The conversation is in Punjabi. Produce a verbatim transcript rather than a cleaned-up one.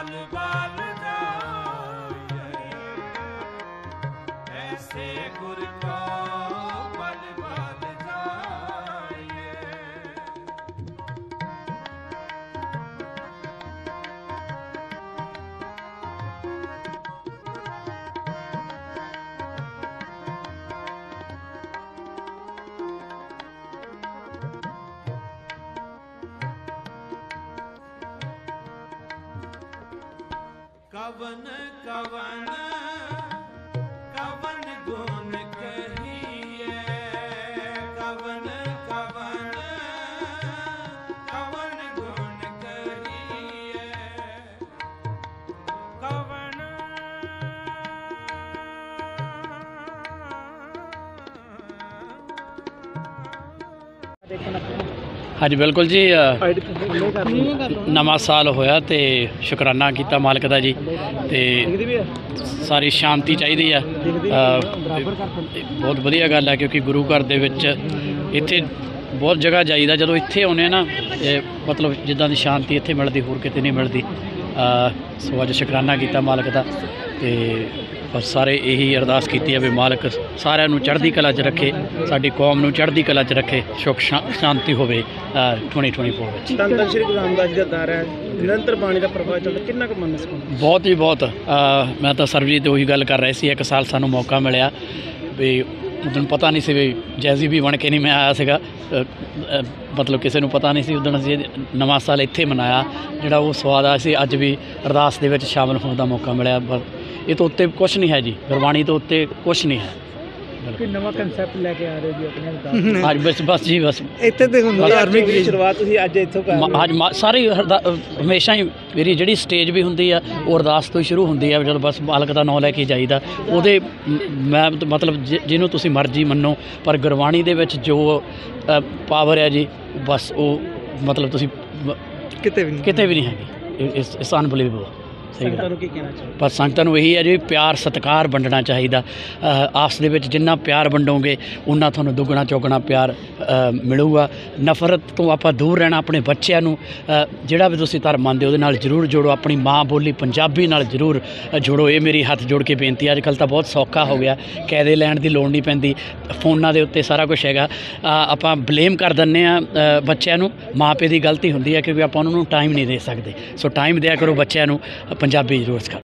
बाल बाल जाए, ऐसे गुर को बाल बाल जाए। कवन कवन कवन गुण कहिए, कवन कवन कवन गुण कहिए, कवन हाँ जी बिल्कुल जी। नवा साल होया तो शुकराना किया मालक का जी। तो सारी शांति चाहिए है, बहुत वधिया गल है क्योंकि गुरु घर दे विच इत्थे बहुत जगह जाईदा, जो इत्थे आने ना मतलब जिद्दां दी शांति इत्थे मिलती होर किते नहीं मिलती। सो अज शुकराना किया मालक का, तो बस सारे यही अरदास की है भी मालक सारिਆਂ ਨੂੰ चढ़दी कला च रखे, साडी कौम ਨੂੰ चढ़दी कला च रखे, सुख शांति होवे ट्वेंटी ट्वेंटी फोर ਵਿੱਚ। ਧੰਨ ਧੰਨ श्री गुरु रामदास जी का दर है, निरंतर बाणी का प्रभाव चलता, कितना क मन सकून? बहुत ही बहुत। मैं तो सरबजीत ਉਹੀ ਗੱਲ कर रहे सी, एक साल सानू मौका मिलिया भी उदन पता नहीं सी भी जैसी भी बन के नहीं मैं आया सीगा, मतलब किसी को पता नहीं सी। उदन असीं नवां साल इत्थे मनाया, जिहड़ा वो स्वाद आ सी अज भी अरदास दे विच शामिल होने का मौका मिलिया। ये तो उत्ते कुछ नहीं है जी, गुरबाणी तो उत्ते कुछ नहीं है। कोई नवा कंसेप्ट लेके आ रहे जी अपने आज बस बस जी बस ਇੱਥੇ ਤੇ ਹੁੰਦੀ ਧਾਰਮਿਕ ਦੀ ਸ਼ੁਰੂਆਤ ਤੁਸੀਂ ਅੱਜ ਇੱਥੋਂ ਕਰ ਰਹੇ ਹੋ। ਅੱਜ ਸਾਰੀ ਹਮੇਸ਼ਾ ਹੀ ਮੇਰੀ ਜਿਹੜੀ ਸਟੇਜ ਵੀ ਹੁੰਦੀ ਆ ਉਹ ਅਰਦਾਸ ਤੋਂ ਹੀ ਸ਼ੁਰੂ ਹੁੰਦੀ ਆ, ਜਦੋਂ ਬਸ ਮਾਲਕ ਦਾ ਨਾਮ ਲੈ ਕੇ ਜਾਈਦਾ ਉਹਦੇ ਮੈਂ ਮਤਲਬ ਜਿਹਨੂੰ ਤੁਸੀਂ ਮਰਜ਼ੀ ਮੰਨੋ, ਪਰ ਗੁਰਬਾਣੀ ਦੇ ਵਿੱਚ ਜੋ ਪਾਵਰ ਹੈ ਜੀ ਬਸ ਉਹ ਮਤਲਬ ਤੁਸੀਂ ਕਿਤੇ ਵੀ ਕਿਤੇ ਵੀ ਨਹੀਂ ਹੈਗੀ। ਇਸ ਇਸ ਅਨਬਲੀਵੇਬਲ। ਸੰਗਤਾਂ ਨੂੰ ਕੀ ਕਹਿਣਾ ਚਾਹੀਦਾ? ਪਰ ਸੰਗਤਾਂ ਨੂੰ ਇਹੀ ਹੈ ਜੀ ਪਿਆਰ ਸਤਿਕਾਰ ਵੰਡਣਾ ਚਾਹੀਦਾ। ਆਪਸ ਦੇ ਵਿੱਚ ਜਿੰਨਾ ਪਿਆਰ ਵੰਡੋਗੇ ਉਨਾ ਤੁਹਾਨੂੰ ਦੁੱਗਣਾ ਚੌਗਣਾ ਪਿਆਰ ਮਿਲੂਗਾ। ਨਫ਼ਰਤ ਤੋਂ ਆਪਾਂ ਦੂਰ ਰਹਿਣਾ। ਆਪਣੇ ਬੱਚਿਆਂ ਨੂੰ ਜਿਹੜਾ ਵੀ ਤੁਸੀਂ ਧਰਮ ਮੰਨਦੇ ਉਹਦੇ ਨਾਲ ਜ਼ਰੂਰ ਜੋੜੋ, ਆਪਣੀ ਮਾਂ ਬੋਲੀ ਪੰਜਾਬੀ ਨਾਲ ਜ਼ਰੂਰ ਜੋੜੋ। ਇਹ ਮੇਰੀ ਹੱਥ ਜੋੜ ਕੇ ਬੇਨਤੀ। ਅੱਜ ਕੱਲ੍ਹ ਤਾਂ ਬਹੁਤ ਸੌਖਾ ਹੋ ਗਿਆ, ਕਾਇਦੇ ਲੈਣ ਦੀ ਲੋੜ ਨਹੀਂ ਪੈਂਦੀ, ਫੋਨਾਂ ਦੇ ਉੱਤੇ ਸਾਰਾ ਕੁਛ ਹੈਗਾ। ਆਪਾਂ ਬਲੇਮ ਕਰ ਦਿੰਦੇ ਹਾਂ ਬੱਚਿਆਂ ਨੂੰ, ਮਾਂ ਪਿਓ ਦੀ ਗਲਤੀ ਹੁੰਦੀ ਹੈ ਕਿਉਂਕਿ ਆਪਾਂ ਉਹਨਾਂ ਨੂੰ ਟਾਈਮ ਨਹੀਂ ਦੇ ਸਕਦੇ। ਸੋ ਟਾਈਮ ਦਿਆ ਕਰੋ ਬੱਚਿਆਂ ਨੂੰ, ਪੰਜਾਬੀ ਜ਼ਰੂਰ ਸਿਖਾਓ।